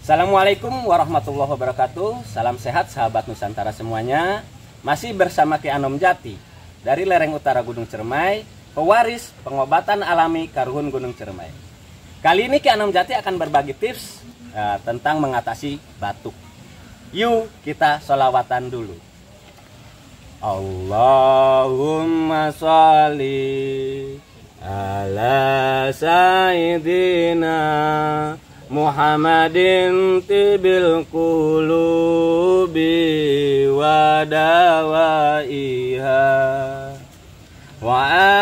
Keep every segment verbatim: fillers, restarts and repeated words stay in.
Assalamualaikum warahmatullahi wabarakatuh. Salam sehat sahabat Nusantara semuanya. Masih bersama Ki Anom Jati dari lereng utara Gunung Ciremai, pewaris pengobatan alami Karuhun Gunung Ciremai. Kali ini Ki Anom Jati akan berbagi tips uh, tentang mengatasi batuk. Yuk kita sholawatan dulu. Allahumma sholli ala sayyidina Muhammadin tibil qulubi wa dawaiha wa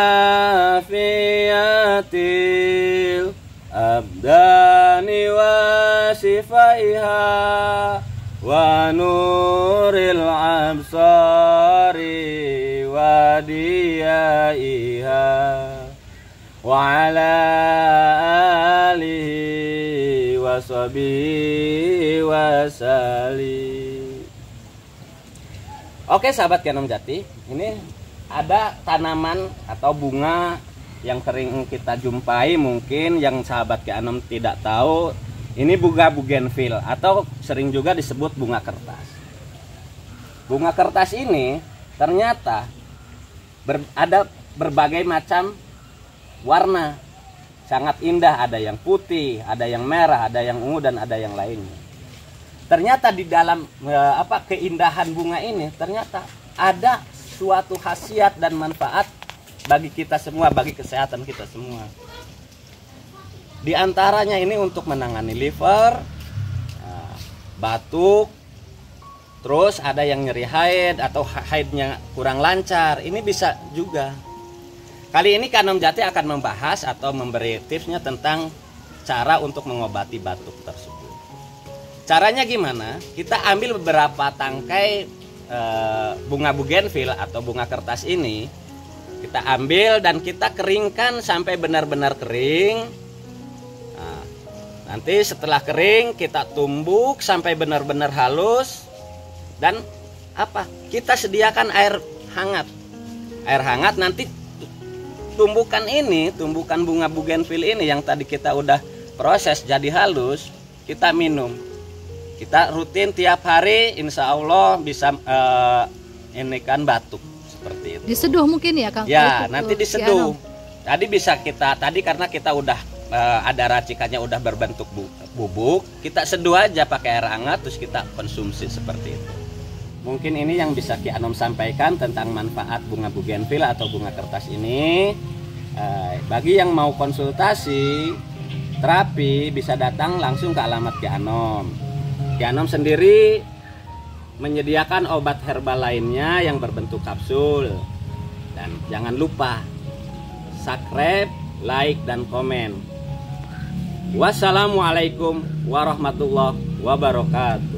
afiyatil abdani wa sifaiha wa nuril absari wa diyaiha wa ala alihi washabihi wasallim. Oke sahabat Ki Anom Jati, ini ada tanaman atau bunga yang sering kita jumpai, mungkin yang sahabat Ki Anom tidak tahu. Ini bunga bougainville atau sering juga disebut bunga kertas. Bunga kertas ini ternyata ber, ada berbagai macam warna. Sangat indah, ada yang putih, ada yang merah, ada yang ungu, dan ada yang lainnya. Ternyata di dalam e, apa keindahan bunga ini ternyata ada suatu khasiat dan manfaat bagi kita semua, bagi kesehatan kita semua. Di antaranya ini untuk menangani liver, batuk, terus ada yang nyeri haid atau haidnya kurang lancar, ini bisa juga. Kali ini Ki Anom Jati akan membahas atau memberi tipsnya tentang cara untuk mengobati batuk tersebut. Caranya gimana? Kita ambil beberapa tangkai e, bunga bougainville atau bunga kertas ini, kita ambil dan kita keringkan sampai benar-benar kering. Nah, nanti setelah kering kita tumbuk sampai benar-benar halus dan apa? Kita sediakan air hangat. Air hangat nanti tumbukan ini, tumbukan bunga bougainville ini yang tadi kita udah proses jadi halus, kita minum. Kita rutin tiap hari, insya Allah bisa uh, ini kan batuk seperti itu. Diseduh mungkin ya Kang? Ya, itu, nanti diseduh. Tadi bisa kita, tadi karena kita udah uh, ada racikannya udah berbentuk bu, bubuk, kita seduh aja pakai air hangat terus kita konsumsi seperti itu. Mungkin ini yang bisa Ki Anom sampaikan tentang manfaat bunga bougainville atau bunga kertas ini. Eh, bagi yang mau konsultasi terapi bisa datang langsung ke alamat Ki Anom. Ki Anom sendiri menyediakan obat herbal lainnya yang berbentuk kapsul. Dan jangan lupa subscribe, like, dan komen. Wassalamualaikum warahmatullahi wabarakatuh.